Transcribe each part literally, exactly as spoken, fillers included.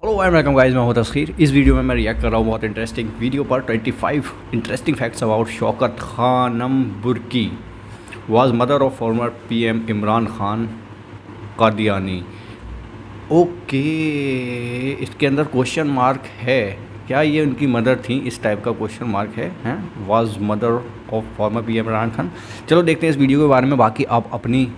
Hello and welcome guys, मैं हूं तस्खीर। इस वीडियो में मैं रिएक्ट कर रहा हूं बहुत इंटरेस्टिंग वीडियो पर। पच्चीस interesting facts about Shaukat Khanum Burki was mother of former PM Imran Khan Qadiani. Okay, इसके अंदर क्वेश्चन मार्क है, क्या ये उनकी मदर थी? इस टाइप का क्वेश्चन मार्क है, हैं was mother of former PM Imran Khan. चलो देखते हैं इस वीडियो के बारे में। बाकी आप अपनी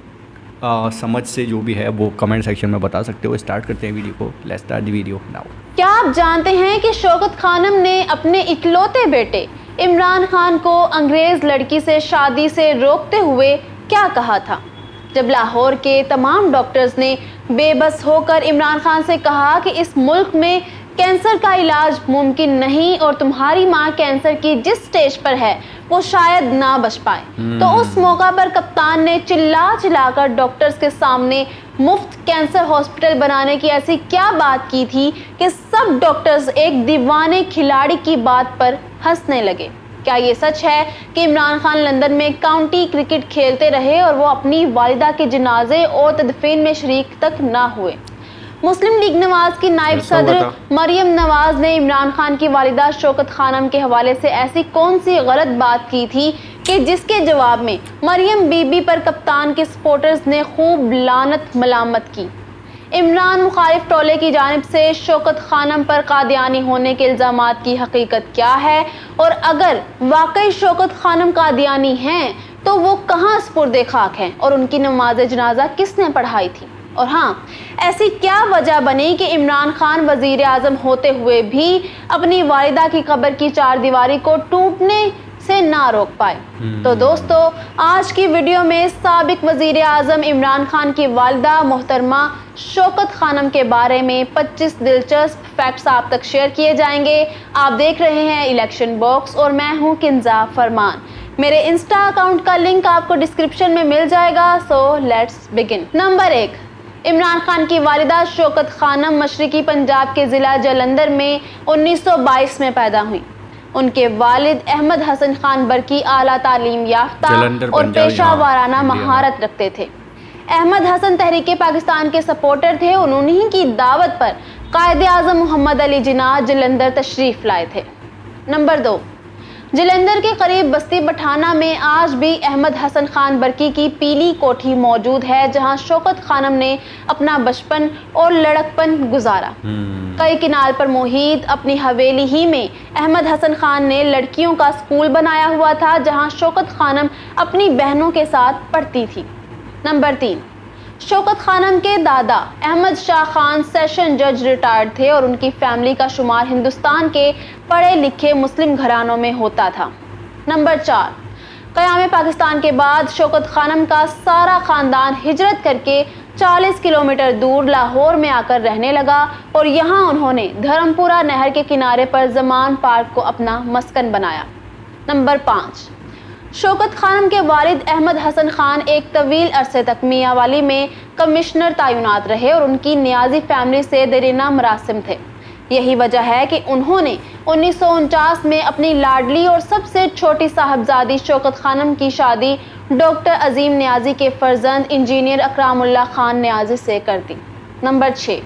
आ, समझ से जो भी है वो कमेंट सेक्शन में बता सकते हो। स्टार्ट करते हैं वीडियो को। Let's start the video now. क्या आप जानते हैं कि शौकत खानम ने अपने इकलौते बेटे इमरान खान को अंग्रेज लड़की से शादी से रोकते हुए क्या कहा था? जब लाहौर के तमाम डॉक्टर्स ने बेबस होकर इमरान खान से कहा कि इस मुल्क में कैंसर का इलाज मुमकिन नहीं और तुम्हारी मां कैंसर की जिस स्टेज पर है वो शायद ना बच पाए, तो उस मौका पर कप्तान ने चिल्ला चिल्लाकर डॉक्टर्स के सामने मुफ्त कैंसर हॉस्पिटल बनाने की ऐसी क्या बात की थी कि सब डॉक्टर्स एक दीवाने खिलाड़ी की बात पर हंसने लगे। क्या ये सच है कि इमरान खान लंदन में काउंटी क्रिकेट खेलते रहे और वो अपनी वालिदा के जनाजे और तदफीन में शरीक तक ना हुए? मुस्लिम लीग नवाज की नायब सदर मरियम नवाज ने इमरान खान की वालिदा शौकत खानम के हवाले से ऐसी कौन सी गलत बात की थी कि जिसके जवाब में मरियम बीबी पर कप्तान के सपोर्टर्स ने खूब लानत मलामत की? इमरान मुखालिफ टोले की जानिब से शौकत खानम पर कादियानी होने के इल्ज़ामात की हकीकत क्या है, और अगर वाकई शौकत खानम कादियानी हैं तो वो कहाँ सुपुर्द खाक हैं और उनकी नमाज जनाजा किसने पढ़ाई थी? और हाँ, ऐसी क्या वजह बनी कि इमरान खान वजीर आजम होते हुए भी अपनी वालिदा की कब्र की चार दीवारी को टूटने से ना रोक पाए? तो दोस्तों, आज की वीडियो में साबिक वजीर आजम इमरान खान की वालिदा मोहतरमा शौकत खानम के बारे में पच्चीस दिलचस्प फैक्ट्स आप तक शेयर किए जाएंगे। आप देख रहे हैं इलेक्शन बॉक्स और मैं हूँ किंजा फरमान। मेरे इंस्टा अकाउंट का लिंक आपको डिस्क्रिप्शन में मिल जाएगा। So let's begin. नंबर एक, इमरान खान की वालिदा शौकत खानम मशरकी पंजाब के ज़िला जलंधर में उन्नीस सौ बाईस में पैदा हुई। उनके वालिद अहमद हसन खान बर्की आला तालीम याफ्ता और पेशा वाराना महारत रखते थे। अहमद हसन तहरीक पाकिस्तान के सपोर्टर थे। उन्हीं की दावत पर कायद आज़म मोहम्मद अली जिन्ना जलंधर तशरीफ़ लाए थे। नंबर दो, जलंधर के करीब बस्ती पठाना में आज भी अहमद हसन खान बर्की की पीली कोठी मौजूद है, जहां शौकत खानम ने अपना बचपन और लड़कपन गुजारा। कई किनाल पर मुहित अपनी हवेली ही में अहमद हसन खान ने लड़कियों का स्कूल बनाया हुआ था, जहां शौकत खानम अपनी बहनों के साथ पढ़ती थी। नंबर तीन, शौकत खानम के दादा अहमद शाह खान सेशन जज रिटायर्ड थे और उनकी फैमिली का शुमार हिंदुस्तान के पढ़े लिखे मुस्लिम घरानों में होता था। नंबर चार, क़याम पाकिस्तान के बाद शौकत खानम का सारा ख़ानदान हिजरत करके चालीस किलोमीटर दूर लाहौर में आकर रहने लगा और यहाँ उन्होंने धर्मपुरा नहर के किनारे पर जमान पार्क को अपना मस्कन बनाया। नंबर पाँच, शौकत खानम के वालिद अहमद हसन खान एक तवील अरसे तक मियांवाली में कमिश्नर तैनात रहे और उनकी नियाजी फैमिली से देरीना मरासिम थे। यही वजह है कि उन्होंने उन्नीस सौ उनचास में अपनी लाडली और सबसे छोटी साहबजादी शौकत खानम की शादी डॉक्टर अजीम नियाजी के फर्जंद इंजीनियर अकरामुल्लाह खान नियाजी से कर दी। नंबर छः,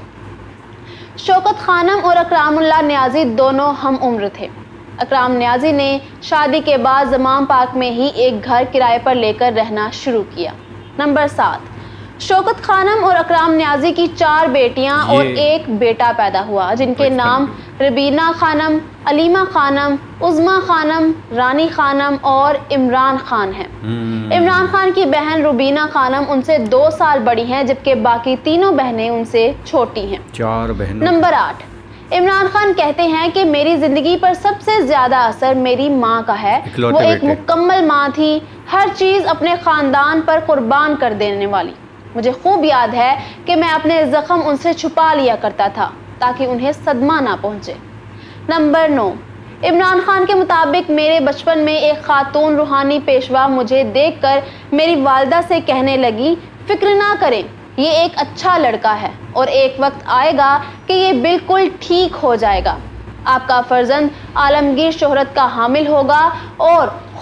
शौकत खानम और अकरामुल्लाह नियाजी दोनों हम उम्र थे। अकराम नियाजी ने शादी के बाद जमान पार्क में ही एक घर किराए पर लेकर रहना शुरू किया। नंबर सात, शौकत खानम और अकराम नियाजी की चार बेटियां और एक बेटा पैदा हुआ, जिनके नाम रबीना खानम, अलीमा खानम, उज़मा खानम, रानी खानम और इमरान खान हैं। इमरान खान की बहन रुबीना खानम उनसे दो साल बड़ी हैं, जबकि बाकी तीनों बहनें उनसे छोटी हैं। चार बहनों। नंबर आठ, इमरान खान कहते हैं कि मेरी जिंदगी पर सबसे ज्यादा असर मेरी माँ का है। वो एक मुकम्मल माँ थी, हर चीज अपने खानदान पर कुर्बान कर देने वाली। मुझे खूब याद है कि मैं अपने जख्म उनसे छुपा लिया करता था ताकि उन्हें सदमा ना पहुंचे। नंबर नौ, इमरान खान के मुताबिक मेरे बचपन में एक खातून रूहानी पेशवा मुझे देखकर मेरी वालिदा से कहने लगी, फिक्र ना करें, ये एक अच्छा लड़का है और एक वक्त आएगा कि ये बिल्कुल ठीक हो जाएगा। आपका फर्जंद आलमगीर शोहरत का हामिल होगा और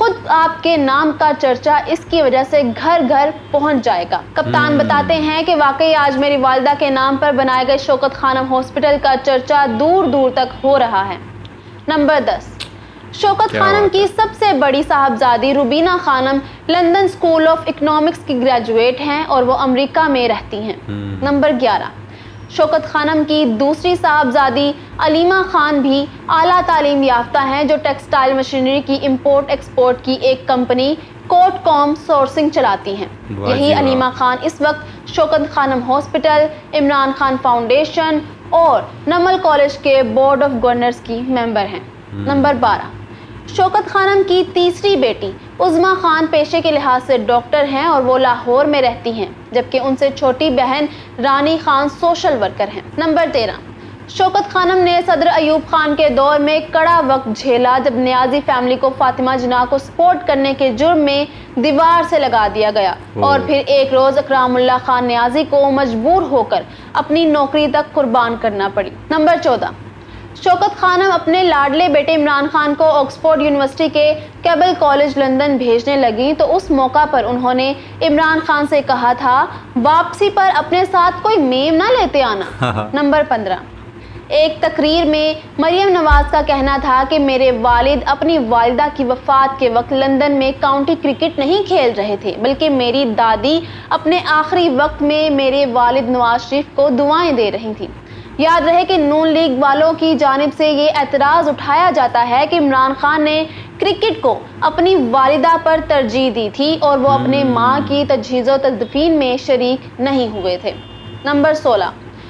خود آپ کے نام کا چرچا اس کی وجہ سے گھر گھر پہنچ جائے گا۔ کپتان بتاتے ہیں کہ واقعی آج میری والدہ کے نام پر بنائے گئے شوکت خانم ہاسپٹل کا چرچا دور دور تک ہو رہا ہے۔ نمبر دس، شوکت خانم کی سب سے بڑی صاحبزادی Rubina Khanum London School of Economics کی گریجویٹ ہیں اور وہ امریکہ میں رہتی ہیں۔ نمبر گیارہ، شوکت خانم کی دوسری صاحبزادی علیمہ خان بھی اعلیٰ تعلیم یافتہ ہیں جو ٹیکسٹائل مشینری کی امپورٹ ایکسپورٹ کی ایک کمپنی کوٹ کام سورسنگ چلاتی ہیں۔ یہی علیمہ خان اس وقت شوکت خانم ہاسپٹل، عمران خان فاؤنڈیشن اور نمل کالج کے بورڈ آف گورنرز کی ممبر ہیں۔ نمبر بارہ، شوکت خانم کی تیسری بیٹی عظمیٰ خان پیشے کے لحاظ سے ڈاکٹر ہیں اور وہ لاہور میں رہتی ہیں، جبکہ ان سے چھوٹی بہن رانی خان سوشل ورکر ہیں۔ نمبر تیرہ، شوکت خانم نے صدر ایوب خان کے دور میں کڑا وقت جھیلا جب نیازی فیملی کو فاطمہ جناح کو سپورٹ کرنے کے جرم میں دیوار سے لگا دیا گیا اور پھر ایک روز اکرام اللہ خان نیازی کو مجبور ہو کر اپنی نوکری تک قربان کرنا پڑی۔ نمبر چودہ، شوکت خانم اپنے لاڈلے بیٹے عمران خان کو آکسفورڈ یونیورسٹی کے کیبل کالج لندن بھیجنے لگیں تو اس موقع پر انہوں نے عمران خان سے کہا تھا واپسی پر اپنے ساتھ کوئی میم نہ لیتے آنا۔ نمبر پندرہ، ایک تقریر میں مریم نواز کا کہنا تھا کہ میرے والد اپنی والدہ کی وفات کے وقت لندن میں کاؤنٹی کرکٹ نہیں کھیل رہے تھے بلکہ میری دادی اپنے آخری وقت میں میرے والد نواز شریف کو دعائیں دے رہی تھیں۔ یاد رہے کہ نون لیگ والوں کی جانب سے یہ اعتراض اٹھایا جاتا ہے کہ عمران خان نے کرکٹ کو اپنی والدہ پر ترجیح دی تھی اور وہ اپنے ماں کی تجہیز و تدفین میں شریک نہیں ہوئے تھے۔ نمبر سولہ،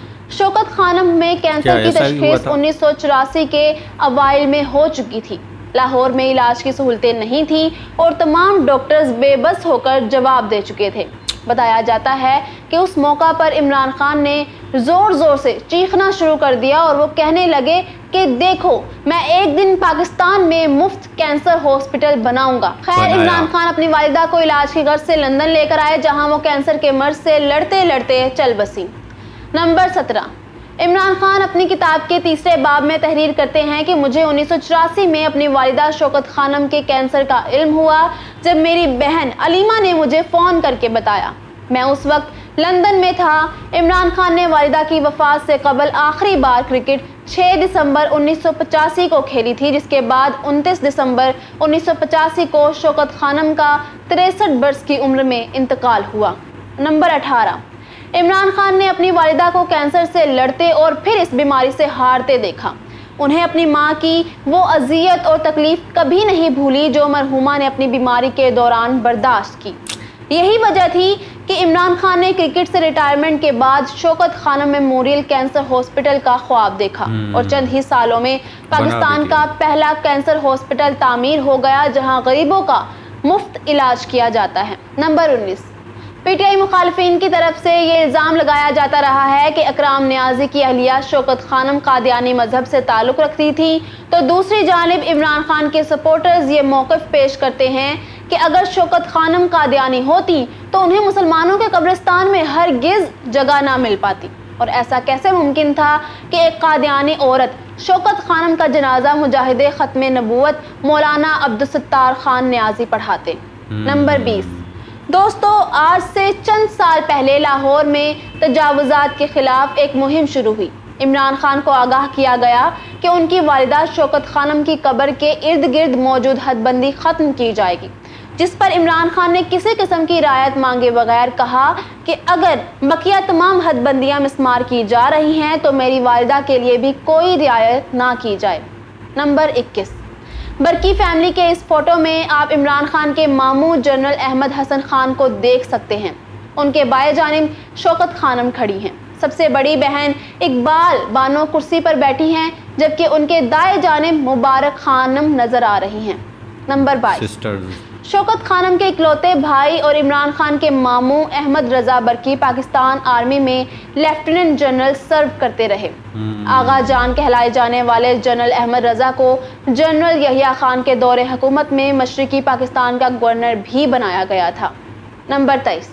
شوکت خانم میں کینسر کی تشخیص انیس سو چوراسی کے اوائل میں ہو چکی تھی۔ لاہور میں علاج کی سہولتیں نہیں تھیں اور تمام ڈاکٹرز بے بس ہو کر جواب دے چکے تھے۔ بتایا جاتا ہے کہ اس موقع پر عمران خان نے زور زور سے چیخنا شروع کر دیا اور وہ کہنے لگے کہ دیکھو میں ایک دن پاکستان میں مفت کینسر ہاسپٹل بناؤں گا۔ خیر، عمران خان اپنی والدہ کو علاج کی غرض سے لندن لے کر آئے جہاں وہ کینسر کے مرض سے لڑتے لڑتے چل بسی۔ نمبر سترہ، عمران خان اپنی کتاب کے تیسرے باب میں تحریر کرتے ہیں کہ مجھے انیس سو چوراسی میں اپنی والدہ شوکت خانم کے کینسر کا علم ہوا جب میری بہن علیمہ نے مجھے فون کر کے بتایا۔ میں اس وقت لندن میں تھا۔ عمران خان نے والدہ کی وفات سے قبل آخری بار کرکٹ چھ دسمبر انیس سو پچاسی کو کھیلی تھی، جس کے بعد انتیس دسمبر انیس سو پچاسی کو شوکت خانم کا تریسٹھ برس کی عمر میں انتقال ہوا۔ نمبر اٹھارہ، عمران خان نے اپنی والدہ کو کینسر سے لڑتے اور پھر اس بیماری سے ہارتے دیکھا۔ انہیں اپنی ماں کی وہ اذیت اور تکلیف کبھی نہیں بھولی جو مرحومہ نے اپنی بیماری کے دوران برداشت کی۔ یہی وجہ تھی کہ عمران خان نے کرکٹ سے ریٹائرمنٹ کے بعد شوکت خانم میموریل کینسر ہاسپٹل کا خواب دیکھا اور چند ہی سالوں میں پاکستان کا پہلا کینسر ہاسپٹل تعمیر ہو گیا جہاں غریبوں کا مفت علاج کیا جاتا ہے۔ Number Anees, P T I مخالفین کی طرف سے یہ الزام لگایا جاتا رہا ہے کہ اکرام نیازی کی اہلیہ شوکت خانم قادیانی مذہب سے تعلق رکھتی تھی، تو دوسری جانب عمران خان کے سپورٹرز یہ موقف پیش کرتے ہیں کہ اگر شوکت خانم قادیانی ہوتی تو انہیں مسلمانوں کے قبرستان میں ہرگز جگہ نہ مل پاتی، اور ایسا کیسے ممکن تھا کہ ایک قادیانی عورت شوکت خانم کا جنازہ مجاہد ختم نبوت مولانا عبدالستار خان نیازی پڑھاتے۔ نمبر بیس، دوستو، آج سے چند سال پہلے لاہور میں تجاوزات کے خلاف ایک مہم شروع ہوئی۔ عمران خان کو آگاہ کیا گیا کہ ان کی والدہ شوکت خانم کی قبر کے ارد گرد موجود حد بندی ختم کی جائے گی، جس پر عمران خان نے کسی قسم کی رعایت مانگے بغیر کہا کہ اگر بقیہ تمام حد بندیاں مسمار کی جا رہی ہیں تو میری والدہ کے لیے بھی کوئی رعایت نہ کی جائے۔ نمبر اکیس، برکی فیملی کے اس فوٹو میں آپ عمران خان کے ماموں جنرل احمد حسن خان کو دیکھ سکتے ہیں۔ ان کے بائیں جانب شوکت خانم کھڑی ہیں۔ سب سے بڑی بہن اقبال بانو کرسی پر بیٹھی ہیں جبکہ ان کے دائیں جانب مبارک خانم نظر آ رہی ہیں۔ نمبر بائیس، شوکت خانم کے اکلوتے بھائی اور عمران خان کے ماموں احمد رضا برکی پاکستان آرمی میں لیفٹیننٹ جنرل سرو کرتے رہے۔ آغا جان کہلائے جانے والے جنرل احمد رضا کو جنرل یحییٰ خان کے دور حکومت میں مشرقی پاکستان کا گورنر بھی بنایا گیا تھا۔ نمبر تیئیس،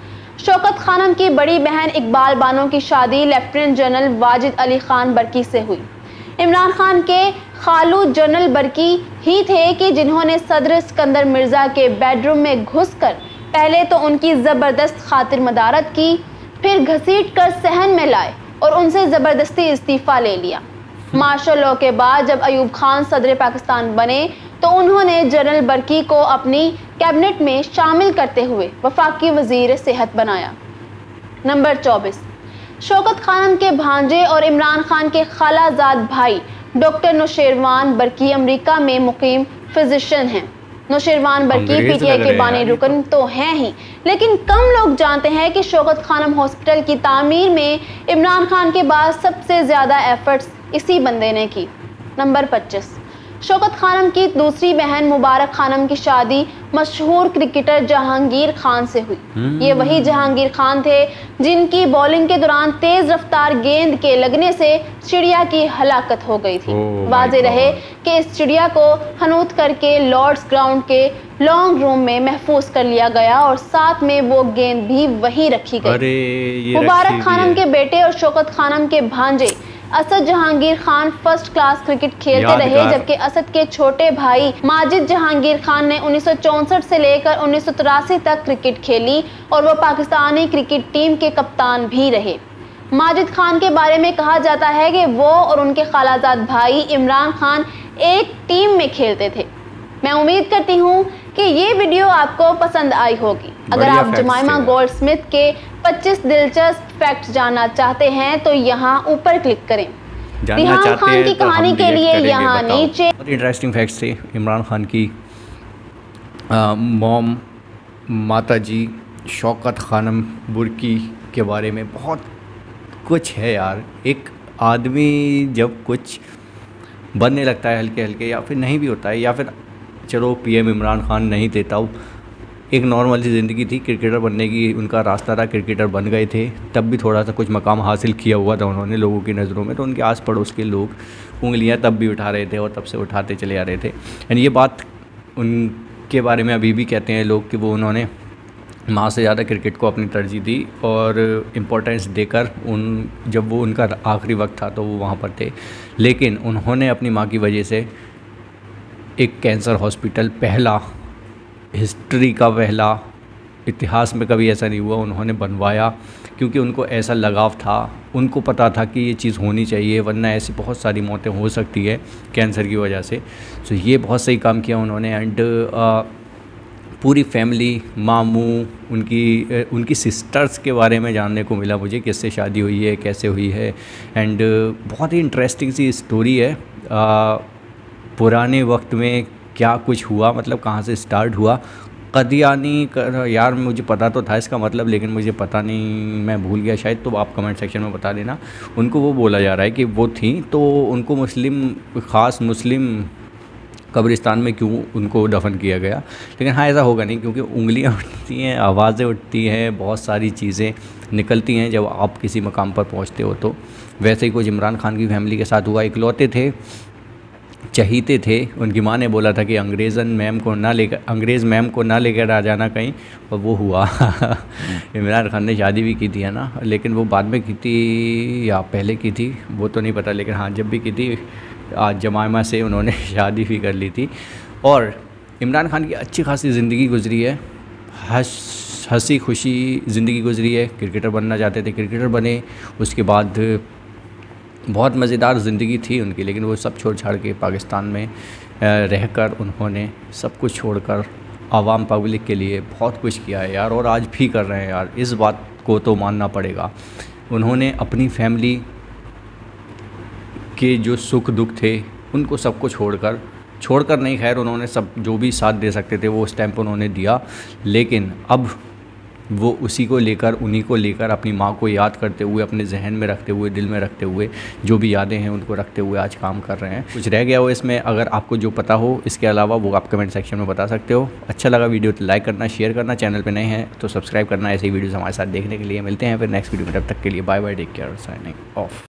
شوکت خانم کی بڑی بہن اقبال بانو کی شادی لیفٹیننٹ جنرل واجد علی خان برکی سے ہوئی۔ عمران خان کے خالو جنرل برکی ہی تھے کہ جنہوں نے صدر اسکندر مرزا کے بیڈ روم میں گھس کر پہلے تو ان کی زبردست خاطر مدارت کی، پھر گھسیٹ کر صحن میں لائے اور ان سے زبردستی استعفیٰ لے لیا۔ مارشل لاء کے بعد جب ایوب خان صدر پاکستان بنے تو انہوں نے جنرل برکی کو اپنی کیبنٹ میں شامل کرتے ہوئے وفاقی وزیر صحت بنایا۔ نمبر چوبیس، شوکت خانم کے بھانجے اور عمران خان کے خالہ زاد بھائی ڈاکٹر نوشیروان برکی امریکہ میں مقیم فزیشین ہیں۔ نوشیروان برکی پی ٹی آئی کے بانی رکن تو ہیں ہی، لیکن کم لوگ جانتے ہیں کہ شوکت خانم ہاسپٹل کی تعمیر میں عمران خان کے بعد سب سے زیادہ ایفرٹس اسی بندے نے کی۔ نمبر پچیس، شوکت خانم کی دوسری بہن مبارک خانم کی شادی مشہور کرکٹر جہانگیر خان سے ہوئی۔ یہ وہی جہانگیر خان تھے جن کی بولنگ کے دوران تیز رفتار گیند کے لگنے سے چڑیا کی ہلاکت ہو گئی تھی۔ واضح رہے کہ اس چڑیا کو ہنوت کر کے لارڈز گراؤنڈ کے لانگ روم میں محفوظ کر لیا گیا اور ساتھ میں وہ گیند بھی وہیں رکھی گئی۔ مبارک خانم کے بیٹے اور شوکت خانم کے بھانجے Asad Jahangir Khan first class cricket کھیلتے رہے، جبکہ اسد کے چھوٹے بھائی ماجد جہانگیر خان نے انیس سو چونسٹھ سے لے کر انیس سو تراسی تک کرکٹ کھیلی اور وہ پاکستانی کرکٹ ٹیم کے کپتان بھی رہے۔ ماجد خان کے بارے میں کہا جاتا ہے کہ وہ اور ان کے خالہ زاد بھائی عمران خان ایک ٹیم میں کھیلتے تھے۔ میں امید کرتی ہوں کہ یہ ویڈیو آپ کو پسند آئی ہوگی۔ اگر آپ جمائمہ گولڈ سمتھ کے پچیس دلچسپ فیکٹس جاننا چاہتے ہیں تو یہاں اوپر کلک کریں۔ ریحان خان کی کہانی کے لیے یہاں نیچے بہت انٹرسٹنگ فیکٹس تھے عمران خان کی موم ماتا جی شوکت خانم برکی کے بارے میں۔ بہت کچھ ہے یار، ایک آدمی جب کچھ بننے لگتا ہے ہلکے ہلکے یا پھر نہیں بھی ہوتا ہے، یا پھر چلو پی ایم عمران خان نہیں دیتا ہوں، ایک نارمل سی زندگی تھی، کرکٹر بننے کی ان کا راستہ تھا، کرکٹر بن گئے تھے، تب بھی تھوڑا سا کچھ مقام حاصل کیا ہوا تھا انہوں نے لوگوں کی نظروں میں، تو ان کے آس پڑوس کے لوگ انگلیاں تب بھی اٹھا رہے تھے اور تب سے اٹھاتے چلے آ رہے تھے۔ یعنی یہ بات ان کے بارے میں ابھی بھی کہتے ہیں لوگ کہ وہ انہوں نے ماں سے زیادہ کرکٹ کو اپنی ترجیح دی اور امپورٹنس دے کر ان جب وہ ان کا آخری وقت تھا تو وہ وہاں پر تھے، لیکن انہوں نے اپنی ماں کی وجہ سے ایک کینسر ہاسپٹل، پہلا ہسٹری کا پہلا، اتہاس میں کبھی ایسا نہیں ہوا، انہوں نے بنوایا کیونکہ ان کو ایسا لگاؤ تھا، ان کو پتہ تھا کہ یہ چیز ہونی چاہیے ورنہ ایسی بہت ساری موتیں ہو سکتی ہے کینسر کی وجہ سے۔ سو یہ بہت صحیح کام کیا انہوں نے، اینڈ پوری فیملی، ماموں، ان کی ان کی سسٹرز کے بارے میں جاننے کو ملا مجھے، کس سے شادی ہوئی ہے، کیسے ہوئی ہے، اینڈ بہت ہی انٹرسٹنگ سی اسٹوری ہے۔ پرانے وقت میں کیا کچھ ہوا، مطلب کہاں سے سٹارٹ ہوا۔ قادیانی یار مجھے پتا تو تھا اس کا مطلب، لیکن مجھے پتہ نہیں، میں بھول گیا شاید، تو آپ کمنٹ سیکشن میں بتا دینا۔ ان کو وہ بولا جا رہا ہے کہ وہ تھیں تو ان کو مسلم، خاص مسلم قبرستان میں کیوں ان کو دفن کیا گیا، لیکن ہاں ایسا ہوگا نہیں کیونکہ انگلیاں اٹھتی ہیں، آوازیں اٹھتی ہیں، بہت ساری چیزیں نکلتی ہیں جب آپ کسی مقام پر پہنچتے ہو۔ تو ویسے ہی کچھ عمران خان کی فیملی کے ساتھ ہوا، اکلوتے تھے، چہیتے تھے، ان کی ماں نے بولا تھا کہ انگریزن میم کو نہ لے کر انگریز میم کو نہ لے کر آ جانا کہیں، اور وہ ہوا۔ عمران خان نے شادی بھی کی تھی ہے نا، لیکن وہ بعد میں کی تھی یا پہلے کی تھی وہ تو نہیں پتہ، لیکن ہاں جب بھی کی تھی آج جمائمہ سے انہوں نے شادی بھی کر لی تھی۔ اور عمران خان کی اچھی خاصی زندگی گزری ہے، ہنسی خوشی زندگی گزری ہے، کرکٹر بننا چاہتے تھے، کرکٹر بنے، اس کے بعد بہت مزیدار زندگی تھی ان کی، لیکن وہ سب چھوڑ چھاڑ کے پاکستان میں رہ کر انہوں نے سب کچھ چھوڑ کر عوام پبلک کے لیے بہت کچھ کیا ہے یار، اور آج بھی کر رہے ہیں یار، اس بات کو تو ماننا پڑے گا۔ انہوں نے اپنی فیملی کے جو سکھ دکھ تھے ان کو سب کو چھوڑ کر چھوڑ کر نہیں، خیر انہوں نے سب جو بھی ساتھ دے سکتے تھے وہ اس ٹائم پہ انہوں نے دیا، لیکن اب وہ اسی کو لے کر انہی کو لے کر اپنی ماں کو یاد کرتے ہوئے، اپنے ذہن میں رکھتے ہوئے، دل میں رکھتے ہوئے، جو بھی یادیں ہیں ان کو رکھتے ہوئے آج کام کر رہے ہیں۔ کچھ رہ گیا ہو اس میں، اگر آپ کو جو پتہ ہو اس کے علاوہ وہ آپ کمنٹ سیکشن میں بتا سکتے ہو۔ اچھا لگا ویڈیو تو لائک کرنا، شیئر کرنا، چینل پہ نئے ہیں تو سبسکرائب کرنا، ایسے ہی ویڈیوز ہمارے ساتھ دیکھنے کے لیے۔ ملتے ہیں پھر نیکسٹ ویڈیو میں، تب تک کے لیے bye bye, take care, signing of.